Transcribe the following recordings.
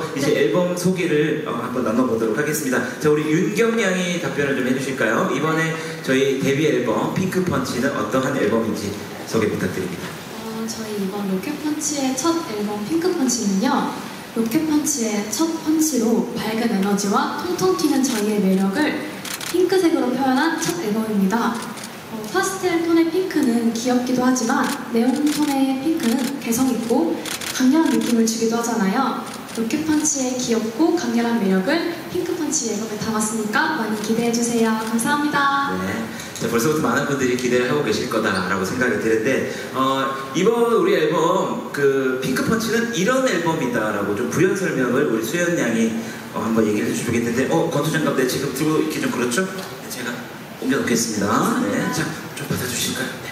이제 네. 앨범 소개를 한번 나눠보도록 하겠습니다. 자, 우리 윤경 양이 답변을 좀 해주실까요? 이번에 저희 데뷔 앨범 핑크펀치는 어떠한 앨범인지 소개 부탁드립니다. 저희 이번 로켓펀치의 첫 앨범 핑크펀치는요, 로켓펀치의 첫 펀치로 밝은 에너지와 통통 튀는 저희의 매력을 핑크색으로 표현한 첫 앨범입니다. 파스텔 톤의 핑크는 귀엽기도 하지만 네온 톤의 핑크는 개성있고 강렬한 느낌을 주기도 하잖아요. 로켓펀치의 귀엽고 강렬한 매력을 핑크펀치 앨범에 담았으니까 많이 기대해주세요. 감사합니다. 네. 자, 벌써부터 많은 분들이 기대를 하고 계실 거다라고 생각이 드는데 이번 우리 앨범 그 핑크펀치는 이런 앨범이다라고 좀 부연 설명을 우리 수연 양이 한번 얘기를 해주시겠는데 건투 장갑 네, 지금 들고 있기 좀 그렇죠? 네, 제가 옮겨놓겠습니다. 네, 자, 좀 받아주실까요? 네.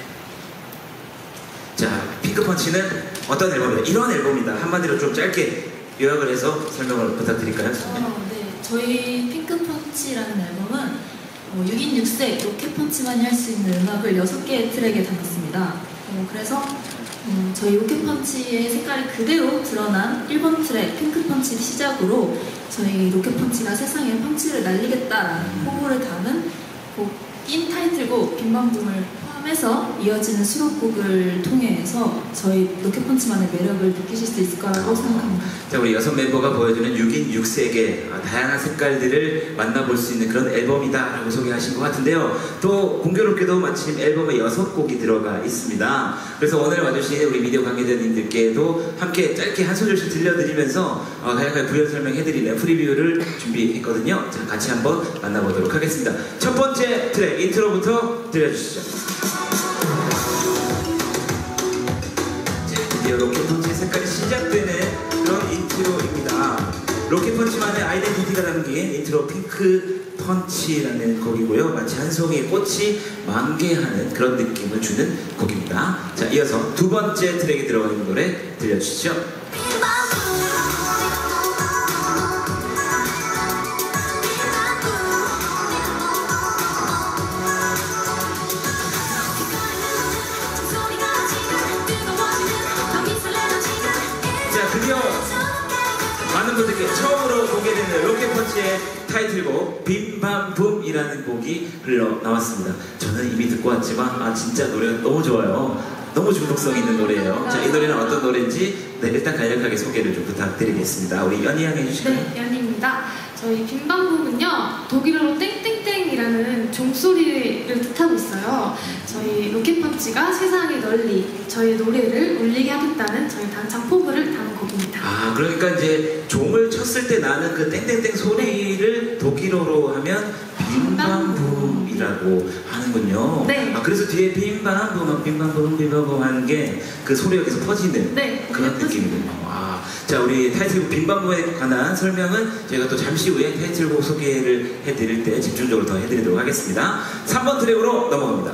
자, 핑크펀치는 어떤 앨범이다? 이런 앨범이다. 한마디로 좀 짧게 요약을 해서 설명을 부탁드릴까요? 네, 저희 핑크펀치라는 앨범은 6인 6색 로켓펀치만이 할 수 있는 음악을 6개의 트랙에 담았습니다. 그래서 저희 로켓펀치의 색깔이 그대로 드러난 1번 트랙 핑크펀치 시작으로 저희 로켓펀치가 세상에 펀치를 날리겠다라는 포부를 담은 곡인 타이틀곡 빈방붐을 포함해서 이어지는 수록곡을 통해서 저희 로켓펀치만의 매력을 느끼실 수 있을 거라고 생각합니다. 자, 우리 6 멤버가 보여주는 6인 6색의 다양한 색깔들을 만나볼 수 있는 그런 앨범이다라고 소개하신 것 같은데요. 또 공교롭게도 마침 앨범에 6곡이 들어가 있습니다. 그래서 오늘 와주신 우리 미디어 관계자님들께도 함께 짧게 한 소절씩 들려드리면서 다양하게 부연 설명해드리는 프리뷰를 준비했거든요. 자, 같이 한번 만나보도록 하겠습니다. 첫 번째 트랙 인트로부터 들려주시죠. 드디어 로켓펀치의 색깔이 시작되는 그런 인트로입니다. 로켓펀치만의 아이덴티티가 담긴 인트로 핑크펀치라는 곡이고요. 마치 한 송이의 꽃이 만개하는 그런 느낌을 주는 곡입니다. 자, 이어서 두 번째 트랙에 들어가 있는 노래 들려주시죠. 드디어 많은 분들께 처음으로 공개되는 로켓펀치의 타이틀곡 빈밤붐이라는 곡이 흘러나왔습니다. 저는 이미 듣고 왔지만 진짜 노래가 너무 좋아요. 너무 중독성 있는 노래예요. 자, 이 노래는 어떤 노래인지 일단 간략하게 소개를 좀 부탁드리겠습니다. 우리 연희 양이 해주실까요? 네, 연희입니다. 저희 빈방붐은요, 독일어로 땡땡땡이라는 종소리를 뜻하고 있어요. 저희 로켓펀치가 세상에 널리 저희 노래를 울리게 하겠다는 저희 단창 포부를 담은 곡입니다. 그러니까 이제 종을 쳤을 때 나는 그 땡땡땡 소리를 독일어로 하면 빈밤붐이라고 하는군요. 네. 그래서 뒤에 빈밤붐 하는 게 그 소리가 계속 퍼지는 그런 느낌이군요. 자, 우리 타이틀곡 빈밤붐에 관한 설명은 저희가 또 잠시 후에 타이틀곡 소개를 해드릴 때 집중적으로 더 해드리도록 하겠습니다. 3번 트랙으로 넘어갑니다.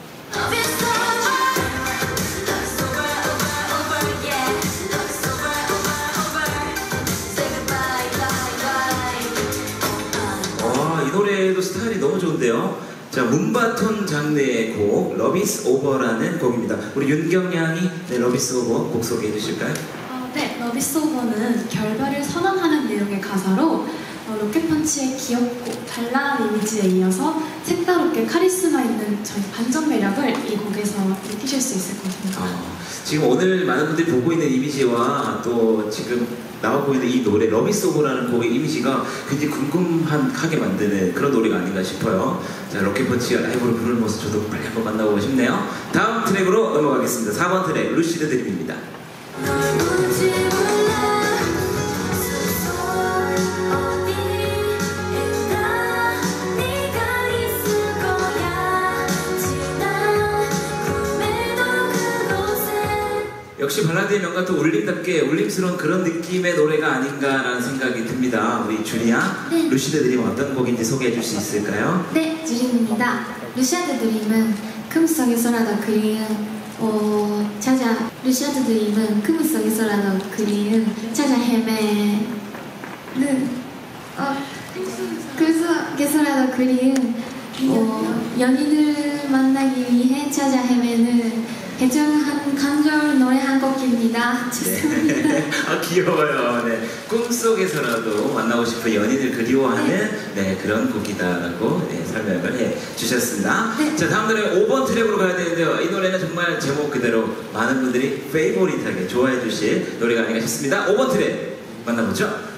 이 노래도 스타일이 너무 좋은데요. 자, 문바톤 장르의 곡 Love is Over라는 곡입니다. 우리 윤경 양이 Love is Over 곡 소개해 주실까요? 네, Love is Over는 결별을 선언하는 내용의 가사로 로켓펀치의 귀엽고 발랄한 이미지에 이어서 색다롭게 카리스마 있는 저희 반전 매력을 이 곡에서 느끼실 수 있을 것 같습니다. 지금 오늘 많은 분들이 보고 있는 이미지와 또 지금 나오고 있는 이 노래 Love is Over라는 곡의 이미지가 굉장히 궁금하게 만드는 그런 노래가 아닌가 싶어요. 자, 로켓펀치가 라이브로 부르는 모습 저도 빨리 한번 만나보고 싶네요. 다음 트랙으로 넘어가겠습니다. 4번 트랙 루시드 드림입니다. 역시 발라드의 명가 또 울림답게 울림스러운 그런 느낌의 노래가 아닌가라는 생각이 듭니다. 우리 주리야, 네. 루시드 드림 어떤 곡인지 소개해 줄 수 있을까요? 네, 주리입니다. 루시드 드림은 꿈속에서라도 그리운 루시드 드림은 꿈속에서라도 그리운 찾아 헤매는 꿈속에서라도 그리운 연인을 만나기 위해 찾아 헤매는 해주한 간절 노래 한 곡입니다. 죄송합니다. 네. 아, 귀여워요. 네. 꿈속에서라도 만나고 싶은 연인을 그리워하는 네, 그런 곡이다라고 네, 설명을 해 주셨습니다. 네. 자, 다음 노래 5번 트랙으로 가야 되는데요. 이 노래는 정말 제목 그대로 많은 분들이 페이보릿하게 좋아해 주실 노래가 아닌가 싶습니다. 5번 트랙 만나보죠.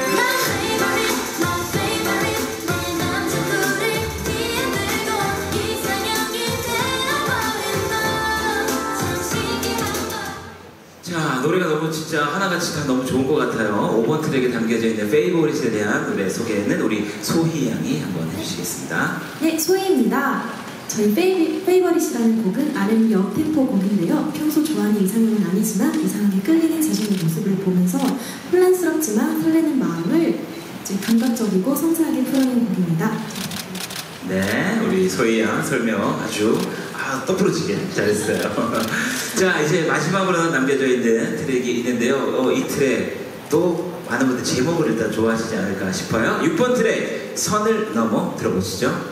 자, 노래가 너무 진짜 하나같이 다 너무 좋은 것 같아요. 5번 트랙에 담겨져 있는 페이보릿에 대한 노래 소개는 우리 소희 양이 한번 해주시겠습니다. 네, 소희입니다. 저희 페이버릿이라는 곡은 R&B 업템포 곡인데요. 평소 좋아하는 이상형은 아니지만 이상하게 끌리는 자신의 모습을 보면서 혼란스럽지만 설레는 마음을 이제 감각적이고 섬세하게 풀어낸 곡입니다. 네, 우리 소희 양 설명 아주 똑부러지게 잘했어요. 자, 이제 마지막으로 남겨져 있는 트랙이 있는데요. 이 트랙도 많은 분들 제목을 일단 좋아하시지 않을까 싶어요. 6번 트랙, 선을 넘어 들어보시죠.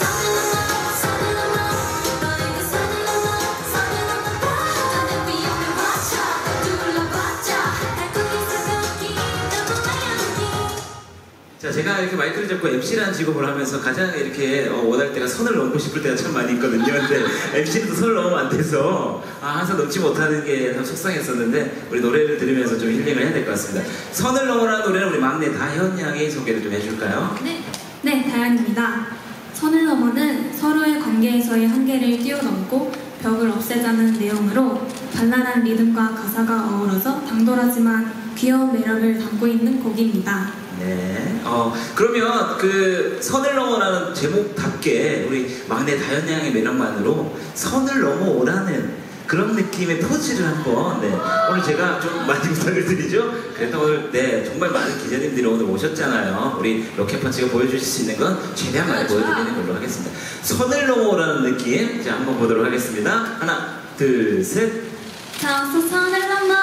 자, 제가 이렇게 마이크를 잡고 MC라는 직업을 하면서 가장 이렇게 원할 때가 선을 넘고 싶을 때가 참 많이 있거든요. 근데 MC는 또 선을 넘으면 안 돼서 항상 넘지 못하는 게 참 속상했었는데 우리 노래를 들으면서 좀 힐링을 해야 될 것 같습니다. 선을 넘어라는 노래는 우리 막내 다현 양이 소개를 좀 해줄까요? 네, 다현입니다. 선을 넘어는 서로의 관계에서의 한계를 뛰어넘고 벽을 없애자는 내용으로 발랄한 리듬과 가사가 어우러져 당돌하지만 귀여운 매력을 담고 있는 곡입니다. 네. 그러면 그 선을 넘어라는 제목답게 우리 막내 다현 양의 매력만으로 선을 넘어오라는 그런 느낌의 포즈를 한번 오늘 제가 좀 많이 부탁을 드리죠. 그래서 오늘 정말 많은 기자님들이 오늘 오셨잖아요. 우리 로켓펀치가 보여주실 수 있는 건 최대한 많이 보여드리는 걸로 하겠습니다. 선을 넘어오라는 느낌 자 한번 보도록 하겠습니다. 하나, 둘, 셋. 자, 어서 선을 넘어.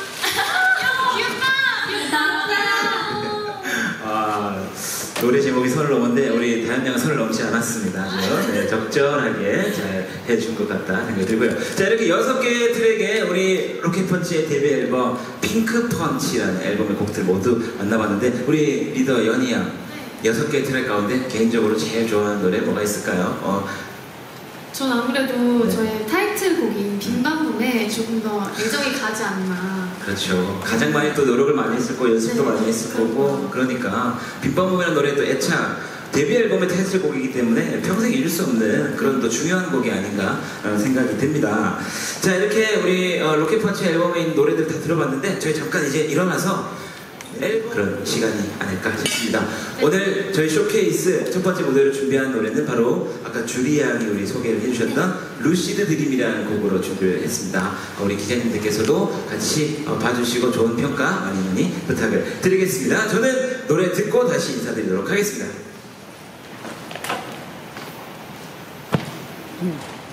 노래 제목이 선을 넘었는데 우리 다현 양은 선을 넘지 않았습니다. 아주 적절하게 잘 해준 것 같다 생각이 들고요. 자, 이렇게 6개의 트랙에 우리 로켓펀치의 데뷔 앨범 핑크펀치라는 앨범의 곡들 모두 만나봤는데 우리 리더 연희 양 6개의 트랙 가운데 개인적으로 제일 좋아하는 노래 뭐가 있을까요? 전 아무래도 저의 타이틀곡인 빈방문에 조금 더 애정이 가지 않나. 그렇죠. 가장 많이 또 노력을 많이 했을 거고 연습도 많이 했을 거고 그러니까 빈방문이라는 노래 또 애착 데뷔 앨범의 타이틀곡이기 때문에 평생 잊을 수 없는 그런 또 중요한 곡이 아닌가라는 생각이 듭니다. 자, 이렇게 우리 로켓펀치 앨범에 있는 노래들 다 들어봤는데 저희 잠깐 이제 일어나서 그런 시간이 아닐까 싶습니다. 오늘 저희 쇼케이스 첫 번째 무대로 준비한 노래는 바로 아까 주리 양이 우리 소개를 해주셨던 루시드 드림이라는 곡으로 준비를 했습니다. 우리 기자님들께서도 같이 봐주시고 좋은 평가 많이 부탁을 드리겠습니다. 저는 노래 듣고 다시 인사드리도록 하겠습니다.